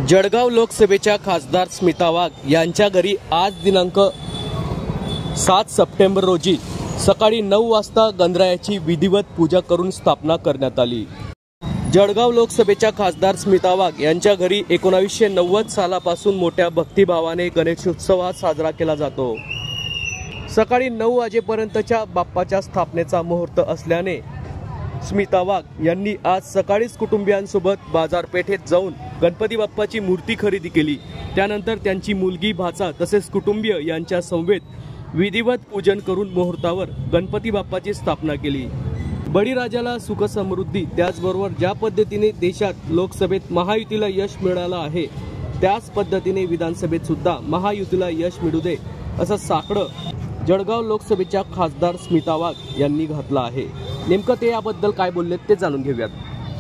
जळगाव लोकसभेच्या खासदार स्मिता वाघ यांच्या घरी आज दिनांक 7 सप्टेंबर रोजी सकाळी 9 वाजता गणरायाची विधिवत पूजा करून स्थापना करण्यात आली। जळगाव लोकसभेच्या खासदार स्मिता वाघ यांच्या घरी 1990 सालापासून मोठ्या भक्तिभावाने गणेशोत्सव साजरा केला जातो। सकाळी 9 वाजेपर्यंतच्या बाप्पाच्या स्थापनेचा मुहूर्त असल्याने स्मिता वाघ यांनी आज सकाळीच कुटुंबियांसोबत बाजारपेठेत जाऊन गणपती बाप्पाची मूर्ती खरेदी केली। त्यानंतर त्यांची मुलगी, भाचा तसेच कुटुंबीय यांच्या समवेत विधिवत पूजन करून मुहूर्तावर गणपती बाप्पाची स्थापना केली। बळीराजाला सुख समृद्धी, त्याचबरोबर ज्या पद्धतीने देशात लोकसभेत महायुतीला यश मिळालं आहे त्याच पद्धतीने विधानसभेत सुद्धा महायुतीला यश मिळू दे असं साकडं जळगाव लोकसभेच्या खासदार स्मिता वाघ यांनी घातलं आहे। नेमकं ते याबद्दल काय बोललेत ते जाणून घेऊयात।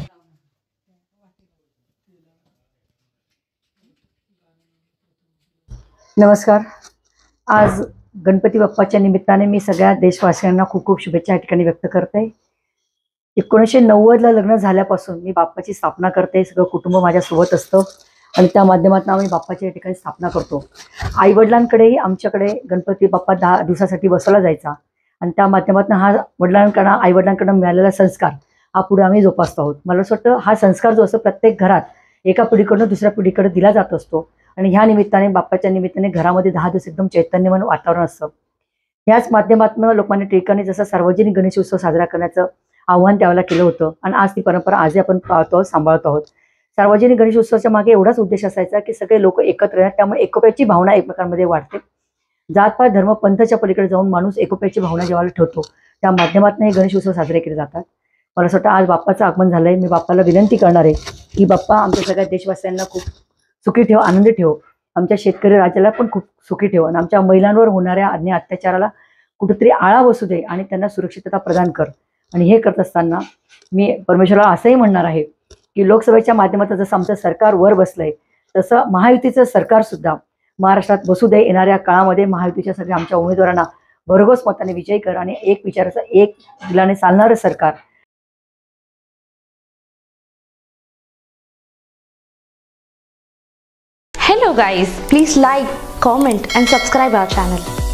नमस्कार। आज गणपती बाप्पाच्या निमित्ताने मी सगळ्या देशवासियांना खूप खूप शुभेच्छा या ठिकाणी व्यक्त करते। 1990 ला लग्न झाल्यापासून मी बाप्पाची स्थापना करते। सगळं कुटुंब माझ्यासोबत असतं आणि त्या माध्यमातून आम्ही बाप्पाच्या या ठिकाणी स्थापना करतो। आई वडिलांकडेही आमच्याकडे गणपती बाप्पा 10 दिवसासाठी बसवला जायचा आणि त्या माध्यमातून हा आई वडिलांकडून मिळालेला संस्कार हा पुढे आम्ही जोपासतो आहोत। मला असं वाटतं हा संस्कार जो असतो प्रत्येक घरात एका पिढीकडून दुसऱ्या पिढीकडे दिला जात असतो आणि ह्या निमित्ताने बाप्पाच्या निमित्ताने घरामध्ये 10 दिवस एकदम चैतन्यमय वातावरण असतं। याच माध्यमातून लोकमान्य टिळकांनी जसं सार्वजनिक गणेशोत्सव साजरा करण्याचं आव्हान त्यावेळेला केलं होतं आणि आज ती परंपरा आजही आपण पाहतो, सांभाळतो आहोत। सार्वजनिक गणेशोत्सवाच्या मागे एवढाच उद्देश असायचा की सगळे लोक एकत्र येतात, त्यामुळे एकोप्याची भावना एकमेकांमध्ये वाढते। जातपात धर्म पंथाच्या पलीकडे जाऊन माणूस एकोप्याची भावना जेव्हा ठेवतो त्या माध्यमातून हे गणेशोत्सव साजरे केले जातात। मला असं वाटतं आज बाप्पाचं आगमन झालंय। मी बाप्पाला विनंती करणार आहे की बाप्पा आमच्या सगळ्या देशवासियांना खूप सुखी ठेव, आनंदी ठेव, आमच्या शेतकरी राजाला पण खूप सुखी ठेव आणि आमच्या महिलांवर होणाऱ्या अन्याय अत्याचाराला कुठेतरी आळा बसू दे आणि त्यांना सुरक्षितता प्रदान कर। आणि हे करत असताना मी परमेश्वराला असंही म्हणणार आहे की लोकसभेच्या माध्यमातून जसं आमचं सरकार वर बसलंय तसं महायुतीचं सरकार सुद्धा महाराष्ट्रात बसू दे। येणाऱ्या काळामध्ये महायुतीच्या सगळ्या आमच्या उमेदवारांना भरघोस मताने विजयी कर आणि एक विचाराचं, एक दिलाने चालणारं सरकार। Hello guys, please like, comment and subscribe our channel.